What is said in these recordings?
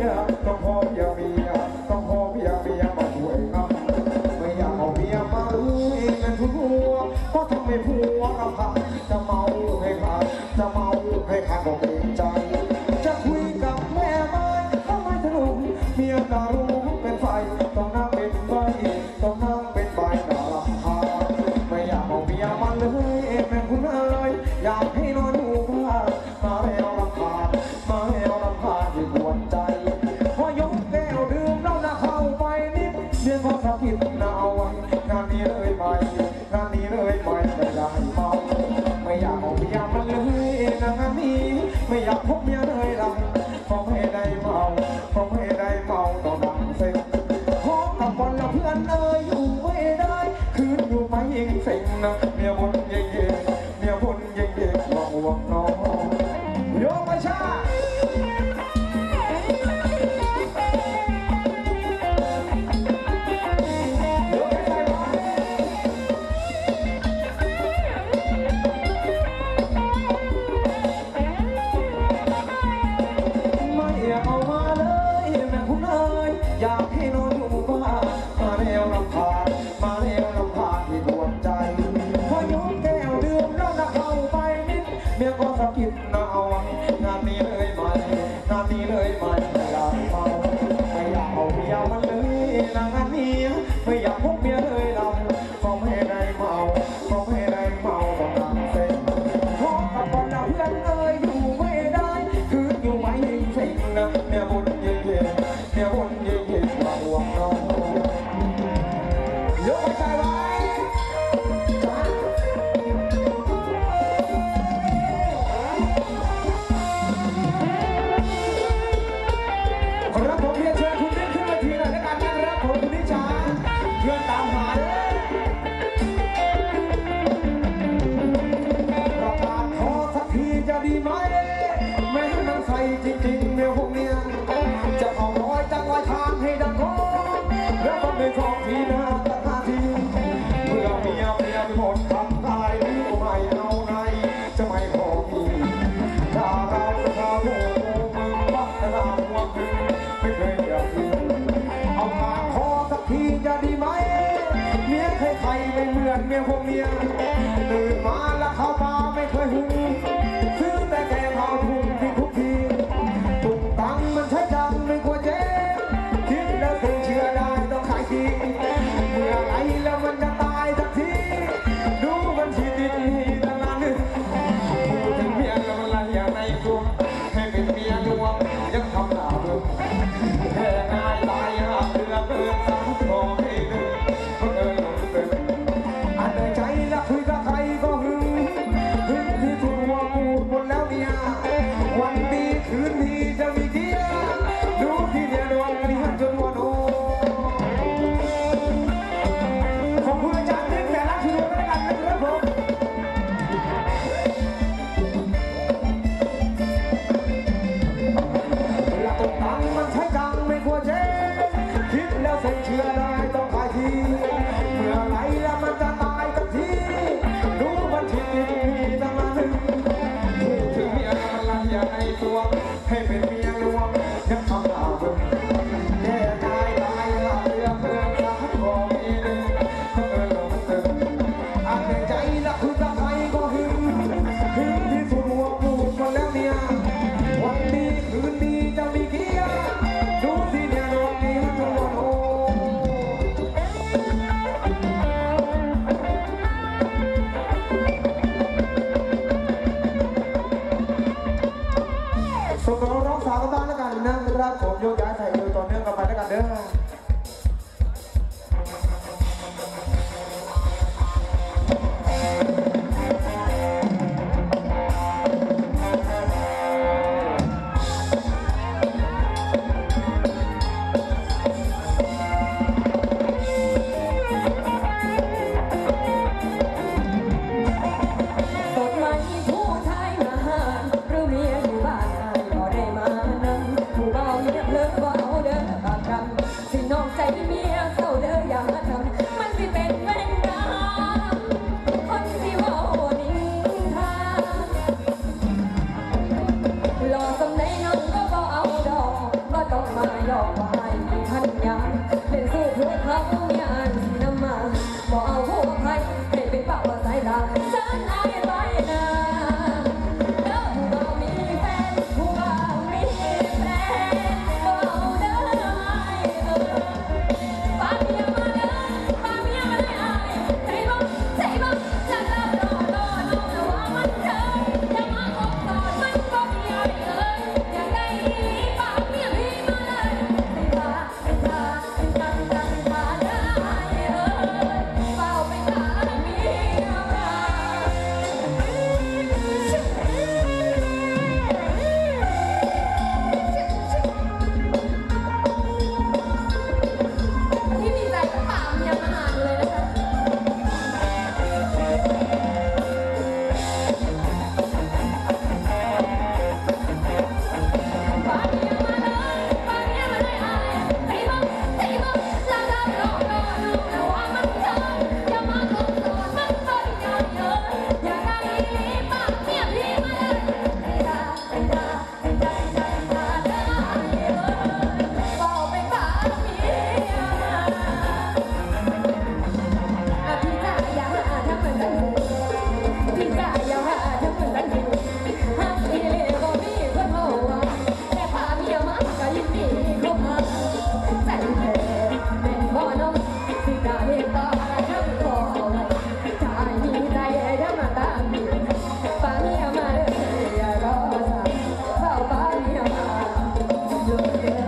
ยต้องพอเพียเมียต้องพอเพียเมียมาช่วยงำไม่อยากเอาเมียมาเลยเงินทุนหัวก็ทำให้ผัวรำคาญจะเมาให้ขาดจะเมาให้ขาดก็เกรงใจจะคุยกับแม่ไม้ก็ไม่ทะลุเมียน่ารู้เป็นไฟต้องนั่งเป็นไฟต้องนั่งเป็นไฟน่ารำคาญไม่อยากเอาเมียมาเลยแม่คุณเอ๋ยอยากให้นอนอยู่บ้านมาแล้วรำคาญมาแล้วรำคาญที่ปวดใจพอยกแก้วดื่มแล้วนะเข้าไปนิดเมียก็สะกิดน่าเอาไว้งานนี้เลยไปงานนี้เลยไปไม่อยากให้เมาไม่อยากเอาเมียมาเลยงานนี้ไม่อยากพบเมียเลยเราขอให้ได้เมาขอให้ได้เมาต่อหนังเซ็งขอกับบอลละเพื่อนเอ๋ยอยู่ไม่ได้คืนอยู่ไปยิ่งเซ็งนะเมียบนเย่ๆเมียบนเย่ๆหวังหวังน้องโยกไปชาอยากให้นอนอยู่บ้านมาแล้วรำคาญมาแล้วรำคาญที่ดวงใจพอยกแก้วดื่มแล้วนะเข้าไปนิดเมียก็สะกิดน่าเอาไว้งานนี้เลยไหมงานนี้เลยไหมไม่อยากเมาไม่อยากเอาเมียมันเลยนะงานนี้ไม่อยากพบเมียเลยเราขอให้ได้เมาขอให้ได้เมาต้องนั่งเซ็งขอกับบอลนะเพื่อนเอ๋ยอยู่ไม่ได้คืนอยู่ไม่ยิ่งเซ็งนะเมียบนเย่ๆเมียบนเย่ห่วงน้องยกใจไว้จ้าครับผมเรียนเชิญคุณนิดขึ้นมาทีหน่อยแล้วกันนะครับผมคุณนิชาเพื่อนตามหาประกาศขอสักทีจะดีไหมไม่ให้มันใส่จริงๆเมียพวกเนี้ยจะเอาร้อยจังไว้ทางให้ดังแล้วก็ไม่ชอบทีหน้าตาทีเมื่อเมียไปหมดคำตายนี้ก็ไม่เอาไหนจะไม่ขอมีถ้าเราถ้าโง่มึงวัดแต่เราหัวมึงไม่เคยอยากมีเอาปากคอสักทีจะดีไหมเมียใครๆไม่เหมือนเมียพวกเมียตื่นมาแล้วเข้ามาไม่เคยหุงซื้อแต่แกงเอาถุงที่ทุกทีตุ่มตังมันใช้จังไม่กลัวเจ๊คิดแล้วถึงเชื่อได้ต้องขายทีเมื่อไรแล้วมันจะตายสักทีดูมันชีวิตตั้งนานนึกพูดถึงเมียแล้วมันละอย่างในตัวให้เป็นเมียลวงยังทำหน้าเบื่อแค่ง่ายตายหาเรือเกินสามขอให้เดินก็เดินเดินอันในใจละคุยกับใครก็หึงที่สุดว่าพูดหมดแล้วเนี่ยวันดีคืนดีจะมีเดียดูที่เดียดวงนี้หันจนวันโอขอบคุณอาจารย์ที่แต่ละทีมด้วยกันนะครับผมเวลาตกตังมันใช้จังไม่กลัวเจ๊คิดแล้วเสร็จเชื่อได้ต้องขายทีเมื่อไรแล้วมันจะตายกันทีดูมันชีวิตตั้งนานพูดถึงเมียมันละอย่างในตัวให้เป็นเมียลวงยังทำหน้าเบิ่งแค่ตายหาเรือเพื่อนรักก็มีหนึ่งก็ลงตึงอันในใจละคือกับใครก็หึงที่สุดหัวพูดหมดแล้วเนี่ยวันดีคืนดีจะมีเกียร์ดูสิเนี่ยดวงนี้ทั้งวันโอส่งตัวร้องสาวกันบ้างแล้วกันนะครับผมโยกย้ายใส่ดูต่อเนื่องกันไปแล้วกันเด้อผู้ชายมาหาหรือเมียอยู่บ้านก็ได้มานั่งผู้เบาเนี่ยเพลินบอกว่าให้ทันยาเล่นสู้เพื่อเขาอย่าอ่านสินำมาบอกเอาผู้อภัยให้เป็นเป่าสายตาฉันอายไปนะเด้อผู้บ่าวมีแฟนผู้บ่าวมีแฟนบ่เอาเด้อป้าเมียมาเด้อป้าเมียมาได้อายใจบ่ฉันรับรอแต่ว่ามันเธออย่ามาอกกอดมันก็มีอะไรอยากได้ป้าเมียพี่มาเลยเป็นตาเด้อเฝ้าไปตาเมียมาที่มีใจก็ตามเมียมาหาเลยนะคะป้าเมียมาเลยป้าเมียมาได้อายใจบ่ฉันรับรอแต่ว่ามันเธออย่ามาโกรธมันก็อย่าได้ป้าเมียพี่มาเลยเป็นตาเด้อเฝ้าไปตาเมียมาพี่จ๋าอย่าหาทำเหมือนกันพี่จ๋าอย่าหาทำเหมือนกันหักอีเล่บ่มีเพื่อนเขาว่าแต่พาเมียมาก็ยินดีเข้ามาใจแท้แม่พ่อน้องสิกาเห็นตาทั้งคอใจมีใจทั้งมาตามพี่ป้าเมียมาเด้ออย่ารอสายเฝ้าป้าเมียมาอยู่เด้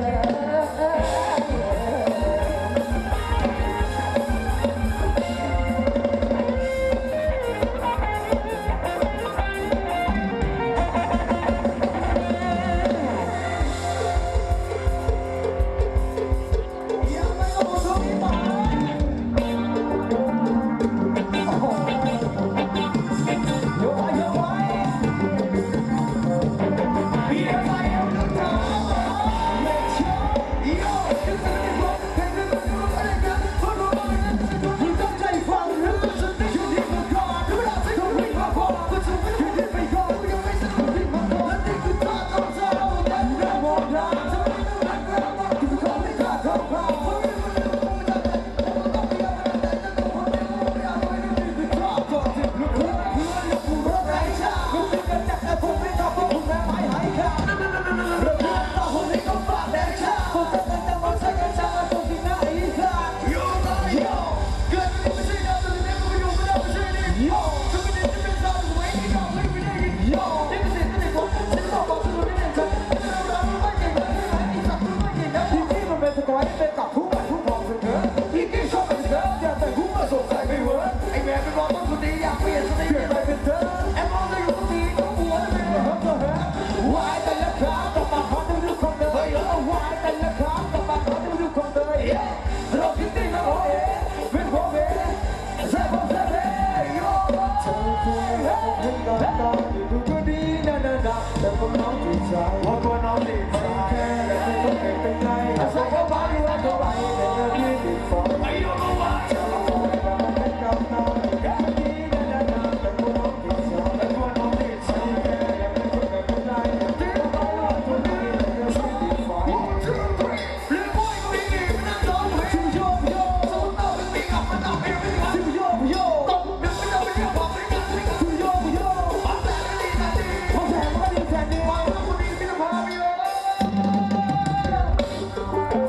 แต่คนน้องติดใจว่าคนน้องติดใจแค่แต่ไม่ต้องเก่งเป็นไรอาศัยเขาบ้าอยู่ว่าเขาไปแต่เธอพี่ติดฟองไม่รู้ว่าเธอมาพูดกับมันเป็นคำนองแค่นี้แต่คนน้องติดใจแต่คนน้องติดใจแค่แต่ไม่ต้องเก่งเป็นไรที่เขาบ้าว่าคนนี้แต่เธอพี่ติดฟองเรื่องมวยก็ไม่ดีมันนั่งร้องเพลงโยโย่สมมติเราเป็นปีกับมันต้องเป็นปีกับโยโย่ต้องดึงไม่ต้องเป็นเรื่องของบริการโยโย่บางแต่ไม่ดีแต่ดีบางแต่มันก็ดีแต่ดีบางคนดีไม่ต้องพาไปเลย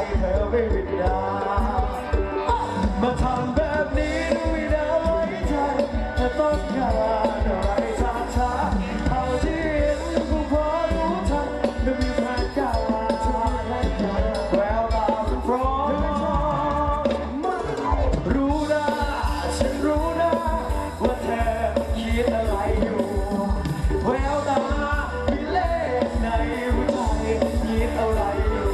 เธอไม่วิดามาทำแบบนี้ไม่ได้ไว้ใจเธอต้องการอะไรช้าๆเอาที่เห็นคงพอรู้ทันไม่มีแผนการแววตาเป็นพร้อมรู้นะฉันรู้นะว่าเธอคิดอะไรอยู่แววตามีเลขในหัวใจคิดอะไรอยู่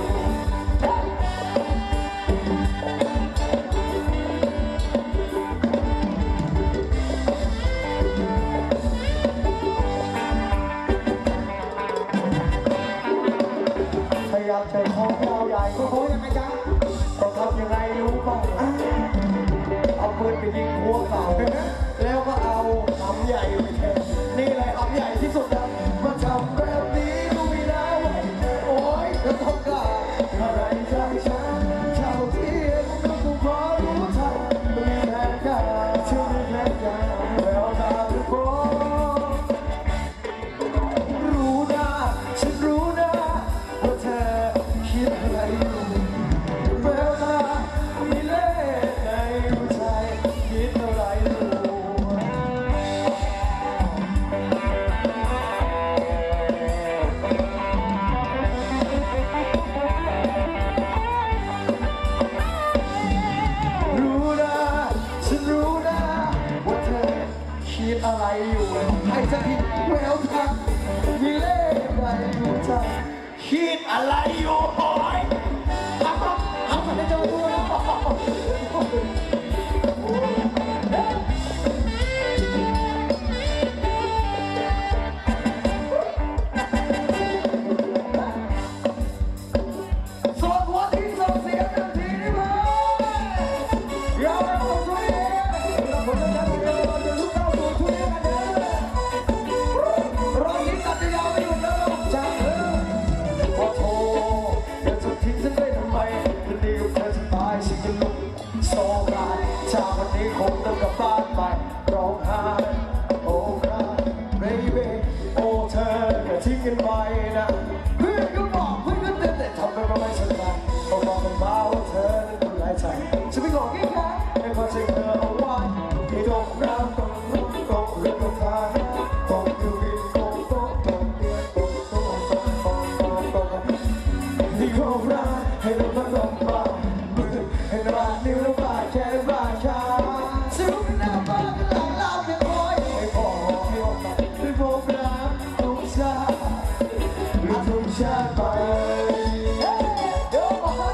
พยายามใจคอยาวใหญ่ก็โหยังไงจ๊ะต้องทำยังไงรู้ป่ะเอาปืนไปยิงหัวเก่าแล้วก็เอาหำใหญ่ไปแทนนี่เลยหำใหญ่ที่สุดนะมาทำแบบนี้รู้ไม่ได้ว่าโอ๊ยจะต้องการอะไรจากฉันเท่าที่เห็นก็คงพอรู้ทันไม่มีแผนการช่วยแผนการแววตาเป็นพร้อมรู้นะฉันรู้นะว่าเธอคิดอะไรอยู่แววตามีเลขในหัวใจคิดอะไรอยู่รู้นะฉันรู้นะว่าเธอคิดอะไรอยู่ไอ้จะคิดแววตามีเลขในหัวใจคิดอะไรอยู่โอ้ยทำให้เจ้าดูนะสวัสดีที่ส่งเสียงทันทีนี่เลยยาวไปหมดทุเรียนเราคนจะจะลุกเข้าสู่ทุเรียนกันเด้อรอยยิ้มตัดจะยาวไม่หยุดแล้วจ้าขอโทษเดี๋ยวจะทิ้งฉันไปทำไมคืนนี้เธอจะตายฉันจะลุกโซกายจากวันนี้คงต้องกลับบ้านไปร้องไห้โอ้ครา baby โอ้เธออย่าทิ้งกันไปนะเพื่อนก็บอกเพื่อนก็เตือนแต่ทำไปไม่สนใจเขาบอกกันมาว่าเธอนั้นคนหลายใจฉันไม่ขอแค่แค่ให้พอใจเธอเอาไว้ที่ตกน้ำตกลุกตกเรือตกทางตกคือวินตกตกตกเรือตกตกตกตกตกตกที่เขารักให้เราพัดลมบามือให้เราบาดนิ้วเราบาดแขนบาดขาสู้กันหน้าบ้านกันหลังเราเพียงคอยให้พอให้ออกมาให้พบรักทุกชาติหรือทุกชาติไปเดี๋ยวมาว่า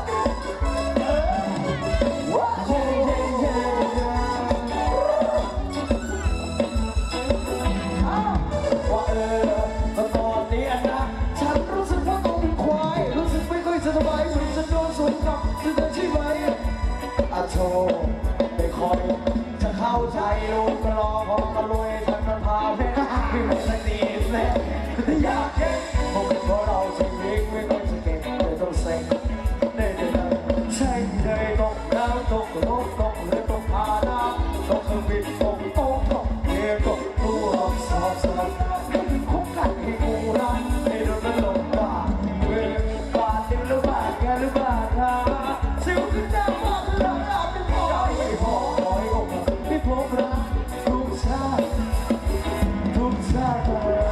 ตอนนี้นะฉันรู้สึกว่าต้องเป็นควายรู้สึกไม่ค่อยสบายเหมือนฉันโดนสวนกลับคือเธอใช่ไหมอาโชไม่คอยจะเข้าใจลูกก็รอพอมาลุยฉันมาพาเพชรไม่เหมือนสักทีเซ่แต่อยากเห็นพวกเราจะวิ่งไม่ต้องจะเก่งไม่ต้องเซ็งได้ใช่เลยตกน้ำตกรถตกเรือตกพาน้ำตกเครื่องบินตกโต๊ะตกเรือตกตู้รถสอบสอบคุกกันให้กูรักให้โดนมันหลงป่าเวรบาดเจ็บหรือบาดแก่หรือบาดขาสิวขึ้นหน้าว่าคือเราหลับเป็นพอไม่พอคอยอกไม่พบรักทุกชาติทุกชาติ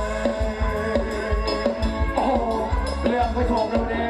โอ้เรื่องไม่ถูกเราเนี่ย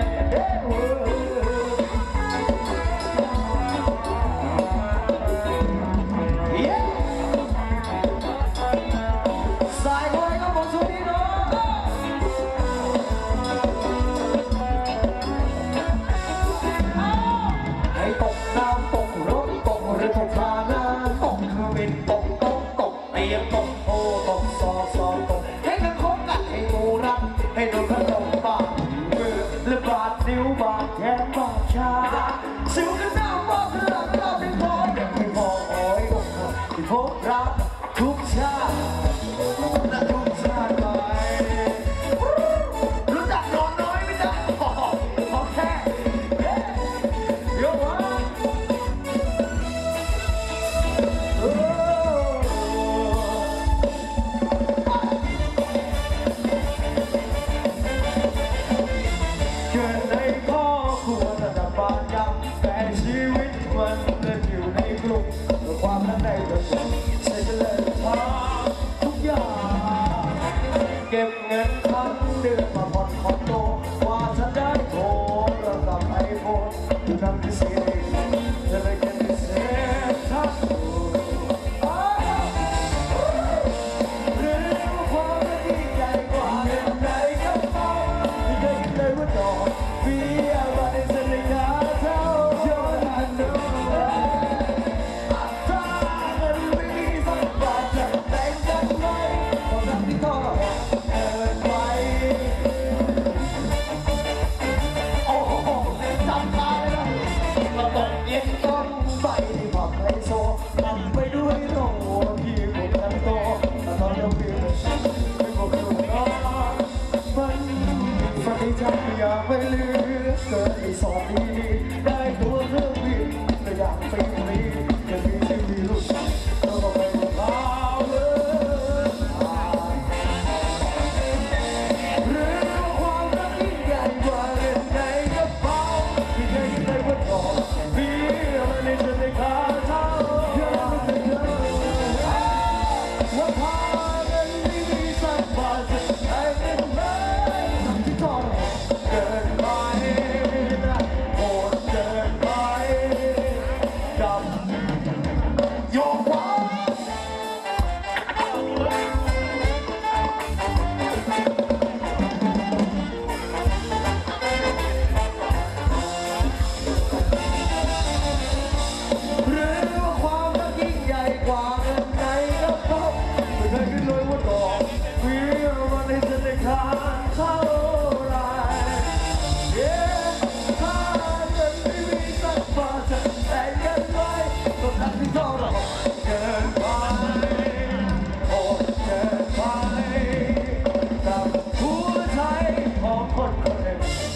ก็รอเกินไปโอ้เกินไปกับหัวใจของคนคนหนึ่ง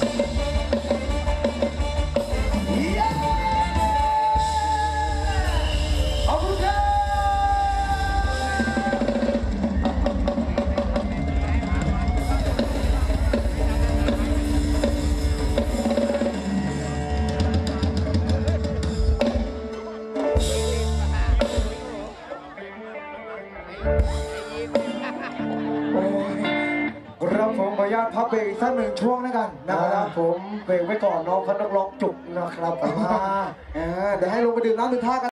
ขอบคุณครับครับผมขออนุญาตพักเบรกอีกสักหนึ่งช่วงแล้วกันนะครับผมเบรกไว้ก่อนน้องเขาต้องร้องจุกนะครับเดี๋ยวให้ลงไปดื่มน้ำดื่มท่ากัน